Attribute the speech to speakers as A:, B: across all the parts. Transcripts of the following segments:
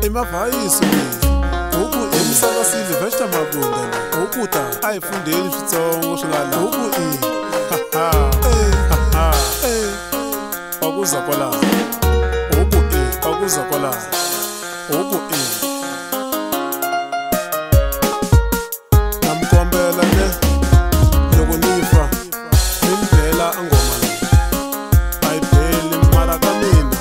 A: emavhayiso huku emisakasile vesta mabunda hukuta ayifundeli switsongo swi nga la huku wakuza kwala huku wakuza kwala huku namkombela ne loko nifa nimbhela angoma leyi ayibheli mara ka mina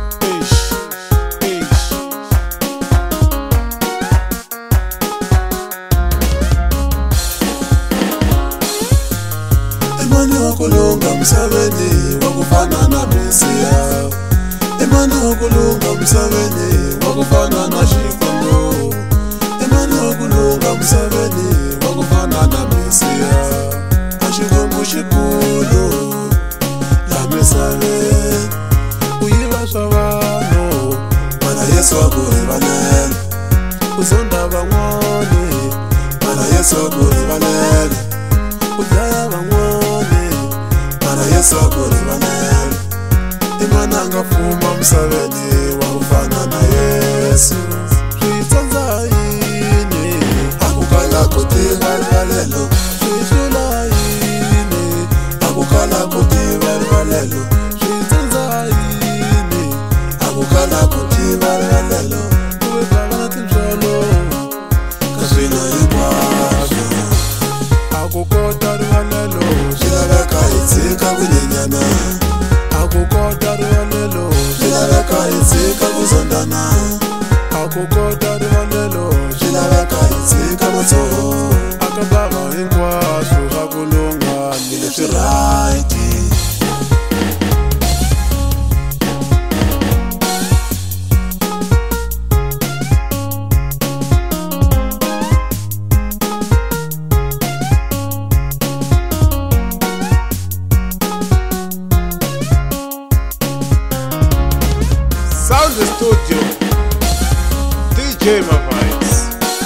A: Emani wakulunga msabeni wakufana na Mesiya. Emani wakulunga msabeni wakufana na Shikwando. Emani wakulunga msabeni wakufana na Mesiya. Ashikwambu shikulu la mesabe uyiba shabano mana Yesu akuribalele uzonda bangwane mana Yesu akuribalele udaya bangwane mana Yesu akuribalele imana ngafuma msabeni wakufana na Yesu switsanza yini akukala kutibalelo switshula yini akukala kutibalelo switsanza yini akukala kutibalelo ubebala timshalo kaswina yikwasho akukota rivalelo swilaveka hitsika kunyenyana akukota rivalelo swilaveka hitsika kuzondana akukota rivalelo swilaveka hitsika matsoho akabava hinkwaswo swa kulunga ni leswi right Sound the studio, DJ Mavibes.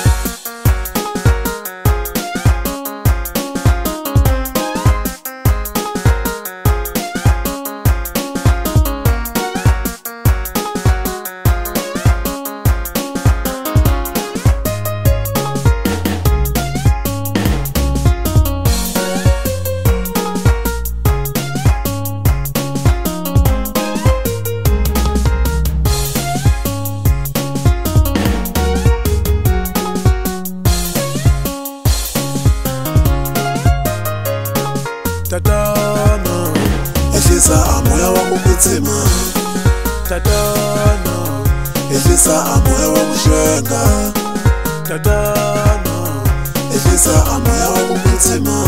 A: Tatana ehlisa amoya wakukutsima Tatana ehlisa amoya wakushenga Tatana ehlisa amoya wakukutsima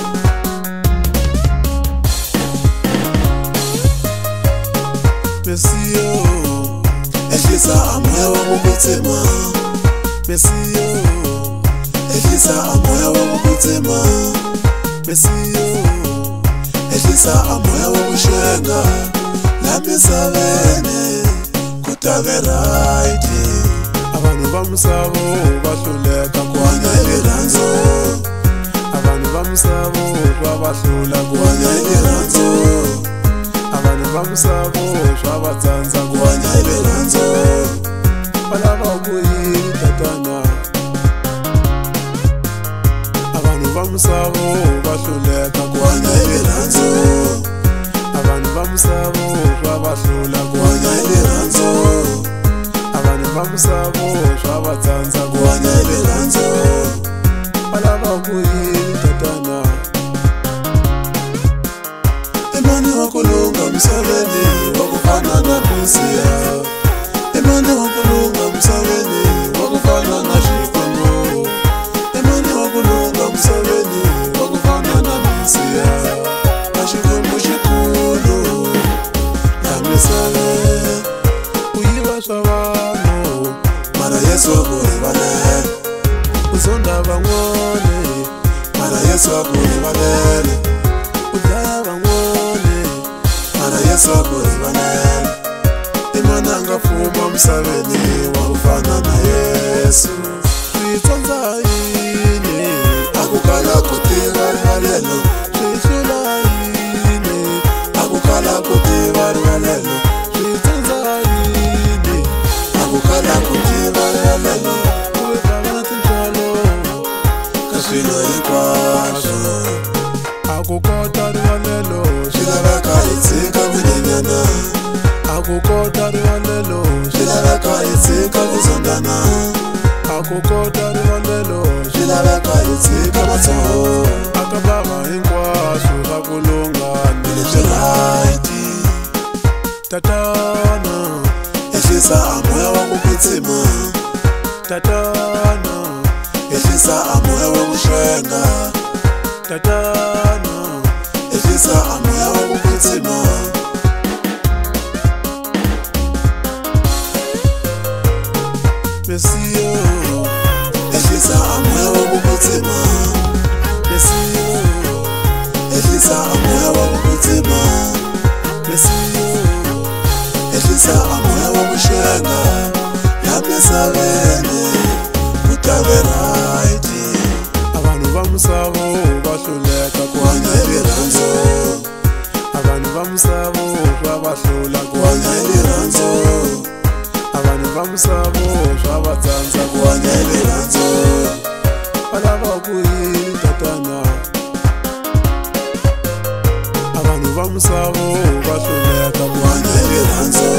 A: Mesiya ehlisa amoya wakukutsima Mesiya ehlisa amoya wakukutsima Mesiya ehlisa amoya wakushenga la misaveni kutabe right abantu bamsabo bahluleka kuhanya ibiranzo abantu bamsabo babahlula kuhanya ibiranzo abantu bamsabo babatsanza kuhanya ibiranzo balaba kuyini tatana abantu bamsabo bahluleka kuhanya ibiranzo abantu bamsabo babahlula kuhanya ibiranzo abantu bamsabo babatsanza kuhanya ibiranzo balaba kuyini tatana Emani wakulunga msabeni wakufana na Mesiya Emani wakulunga msabeni wakufana na Shikwando Emani wakulunga msabeni wakufana na Mesiya Ashikwambu shikulu la mesabe uyiba shabano mana Yesu akuribalele uzonda bangwane mana Yesu akuribalele udaya bangwane mana Yesu akuribalele imana ngafuma msabeni wakufana na Yesu switsanza yini akukala kutibalelo switshula yini akukala kutibalelo switsanza yini akukala kutibalelo rivalelo
B: swi laveka hi tshika ku zondana
A: a ku kota rivalelo
B: swi laveka hi tshika matsolo
A: aka bava hinkwaswo swa ku lunghani
B: leswi right
A: tatana
B: ehlisa moya wa ku kwetsima
A: tatana
B: ehlisa moya wa ku swenga
A: tatana
B: ehlisa moya wa ku kwetsima
A: Mesiyo
B: ehlisa moya wa ku kwetsima
A: Mesiyo
B: ehlisa moya wa ku kwetsima
A: Mesiyo
B: ehlisa moya wa ku swenga ya misaveni ku tave right
A: abantu va misavo va hluleka ku
B: hanya hi rirhandzu
A: abantu va misavo swa va hlula ku
B: hanya hi rirhandzu
A: abantu va misavo swa va tsandza ku
B: hanya hi rirhandzu
A: va lava ku yini tatana abantu va misavo va hluleka ku
B: hanya hi rirhandzu